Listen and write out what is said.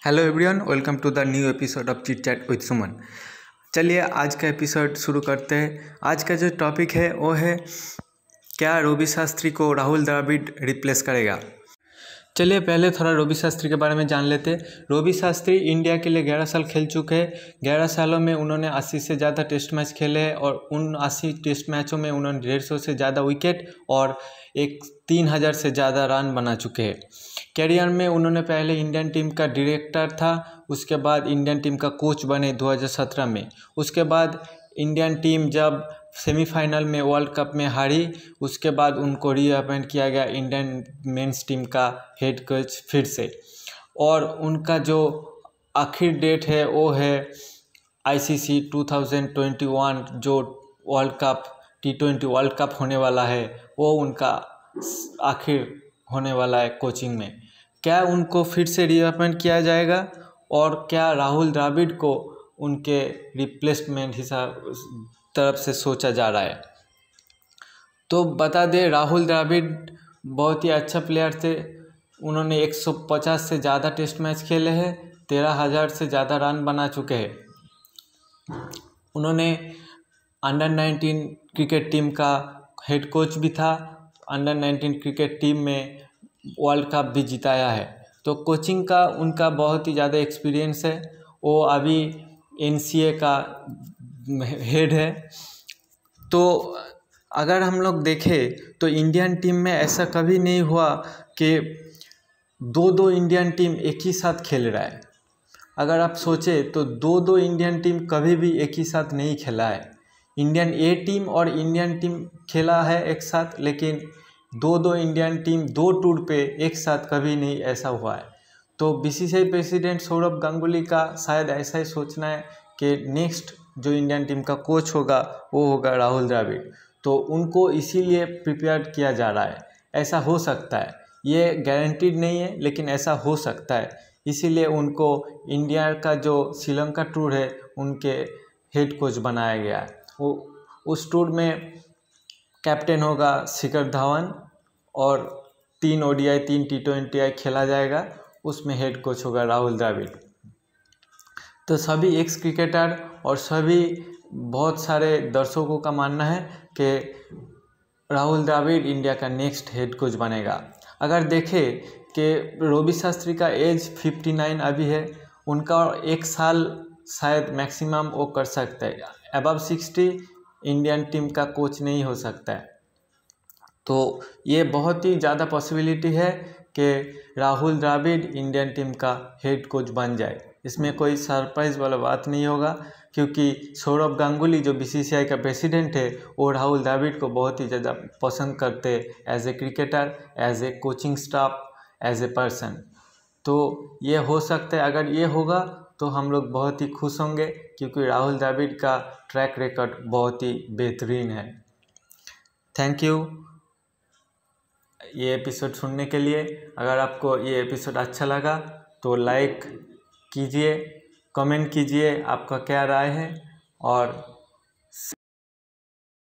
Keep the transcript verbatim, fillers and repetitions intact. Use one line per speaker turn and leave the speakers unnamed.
Hello everyone, welcome to the new episode of chit chat with Suman. चलिए आज का episode शुरू करते हैं। आज का जो टॉपिक है वो है क्या रवि शास्त्री को राहुल द्रविड़ रिप्लेस करेगा। चलिए पहले थोड़ा रवि शास्त्री के बारे में जान लेते हैं। रवि शास्त्री इंडिया के लिए ग्यारह साल खेल चुके हैं। ग्यारह सालों में उन्होंने अस्सी से ज़्यादा टेस्ट मैच खेले हैं और उन अस्सी टेस्ट मैचों में उन्होंने डेढ़ सौ से ज़्यादा विकेट और एक तीन हज़ार से ज़्यादा रन बना चुके हैं। कैरियर में उन्होंने पहले इंडियन टीम का डायरेक्टर था, उसके बाद इंडियन टीम का कोच बने दो हज़ार सत्रह में। उसके बाद इंडियन टीम जब सेमीफाइनल में वर्ल्ड कप में हारी, उसके बाद उनको रीअपॉइंट किया गया इंडियन मेंस टीम का हेड कोच फिर से। और उनका जो आखिर डेट है वो है आईसीसी दो हज़ार इक्कीस जो world cup T twenty world cup होने वाला है, वो उनका आखिर होने वाला है कोचिंग में। क्या उनको फिर से रीअपॉइंट किया जाएगा और क्या राहुल द्रविड़ को उनके रिप्लेसमेंट हिसाब तरफ से सोचा जा रहा है। तो बता दें, राहुल द्रविड़ बहुत ही अच्छा प्लेयर थे। उन्होंने एक सौ पचास से ज़्यादा टेस्ट मैच खेले हैं, तेरह हज़ार से ज़्यादा रन बना चुके हैं। उन्होंने अंडर नाइनटीन क्रिकेट टीम का हेड कोच भी था, अंडर नाइनटीन क्रिकेट टीम में वर्ल्ड कप भी जिताया है। तो कोचिंग का उनका बहुत ही ज़्यादा एक्सपीरियंस है। वो अभी एनसीए का हेड है। तो अगर हम लोग देखें तो इंडियन टीम में ऐसा कभी नहीं हुआ कि दो दो इंडियन टीम एक ही साथ खेल रहा है। अगर आप सोचें तो दो दो इंडियन टीम कभी भी एक ही साथ नहीं खेला है। इंडियन ए टीम और इंडियन टीम खेला है एक साथ, लेकिन दो दो इंडियन टीम दो टूर पे एक साथ कभी नहीं ऐसा हुआ है। तो बीसीसीआई प्रेसिडेंट सौरभ गांगुली का शायद ऐसा ही सोचना है कि नेक्स्ट जो इंडियन टीम का कोच होगा वो होगा राहुल द्रविड़। तो उनको इसीलिए प्रिपेयर किया जा रहा है। ऐसा हो सकता है, ये गारंटीड नहीं है, लेकिन ऐसा हो सकता है। इसीलिए उनको इंडिया का जो श्रीलंका टूर है उनके हेड कोच बनाया गया है। वो उस टूर में कैप्टन होगा शिखर धवन और तीन ओडीआई तीन टी ट्वेंटी आई खेला जाएगा, उसमें हेड कोच होगा राहुल द्रविड़। तो सभी एक्स क्रिकेटर और सभी बहुत सारे दर्शकों का मानना है कि राहुल द्रविड़ इंडिया का नेक्स्ट हेड कोच बनेगा। अगर देखें कि रवि शास्त्री का एज उनसठ अभी है, उनका एक साल शायद मैक्सिमम वो कर सकता है। अबव साठ इंडियन टीम का कोच नहीं हो सकता है। तो ये बहुत ही ज़्यादा पॉसिबिलिटी है कि राहुल द्रविड़ इंडियन टीम का हेड कोच बन जाए। इसमें कोई सरप्राइज़ वाला बात नहीं होगा, क्योंकि सौरभ गांगुली जो बीसीसीआई का प्रेसिडेंट है वो राहुल द्रविड़ को बहुत ही ज़्यादा पसंद करते as a cricketer, as a coaching staff, as a person. तो ये हो सकता है। अगर ये होगा तो हम लोग बहुत ही खुश होंगे, क्योंकि राहुल द्रविड़ का ट्रैक रिकॉर्ड बहुत ही बेहतरीन है। थैंक यू ये एपिसोड सुनने के लिए। अगर आपको ये एपिसोड अच्छा लगा तो लाइक कीजिए, कमेंट कीजिए आपका क्या राय है, और